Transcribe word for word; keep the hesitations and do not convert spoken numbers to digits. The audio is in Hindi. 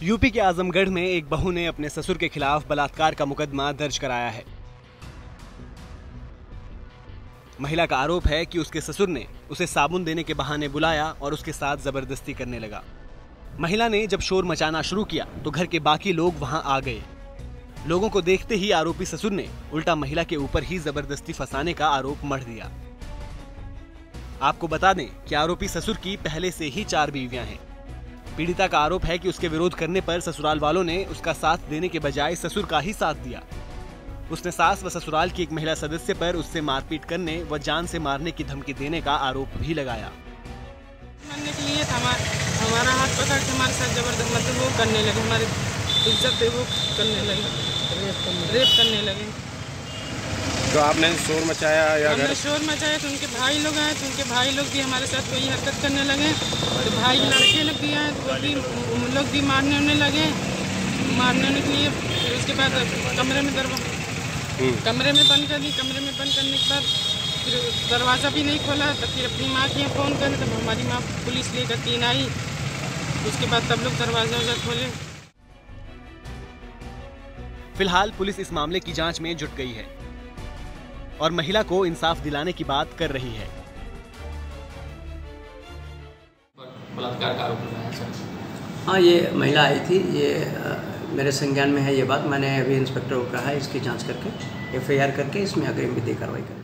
यूपी के आजमगढ़ में एक बहू ने अपने ससुर के खिलाफ बलात्कार का मुकदमा दर्ज कराया है। महिला का आरोप है कि उसके ससुर ने उसे साबुन देने के बहाने बुलाया और उसके साथ जबरदस्ती करने लगा। महिला ने जब शोर मचाना शुरू किया तो घर के बाकी लोग वहां आ गए। लोगों को देखते ही आरोपी ससुर ने उल्टा महिला के ऊपर ही जबरदस्ती फंसाने का आरोप मढ़ दिया। आपको बता दें कि आरोपी ससुर की पहले से ही चार बीवियां हैं। पीड़िता का आरोप है कि उसके विरोध करने पर ससुराल वालों ने उसका साथ देने के बजाय ससुर का ही साथ दिया। उसने सास व ससुराल की एक महिला सदस्य पर उससे मारपीट करने व जान से मारने की धमकी देने का आरोप भी लगाया। मारने के लिए हमारा हाथ पकड़ के हमारे साथ जबरदस्त मतलब वो करने लगे, हमारी इज्जत पे वो करने लगे, रेप करने लगे। तो आपने शोर मचाया या हमने घर? शोर मचाया तो उनके भाई लोग आए तो उनके भाई लोग भी हमारे साथ कोई हरकत करने लगे। तो भाई लड़के लोग भी आए तो वो भी उन लोग भी मारने उन्हें लगे, मारने के लिए। फिर उसके बाद कमरे में दरवाजा कमरे में बंद कर दी। कमरे में बंद करने के बाद फिर दरवाज़ा भी नहीं खोला। तब फिर अपनी माँ के फ़ोन करे तब हमारी माँ पुलिस लेकर तीन आई। उसके बाद तब लोग दरवाजा वजा खोले। फिलहाल पुलिस इस मामले की जांच में जुट गई है और महिला को इंसाफ दिलाने की बात कर रही है। बलात्कार का आरोप लगाया सर। हाँ, ये महिला आई थी, ये आ, मेरे संज्ञान में है ये बात। मैंने अभी इंस्पेक्टर को कहा है इसकी जांच करके एफ आई आर करके इसमें अग्रिम विधिक कार्रवाई करें।